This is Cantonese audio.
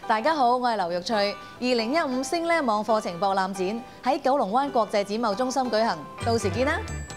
大家好，我係劉玉翠。2015升呢網課程博覽展喺九龍灣國際展貿中心舉行，到時見啦！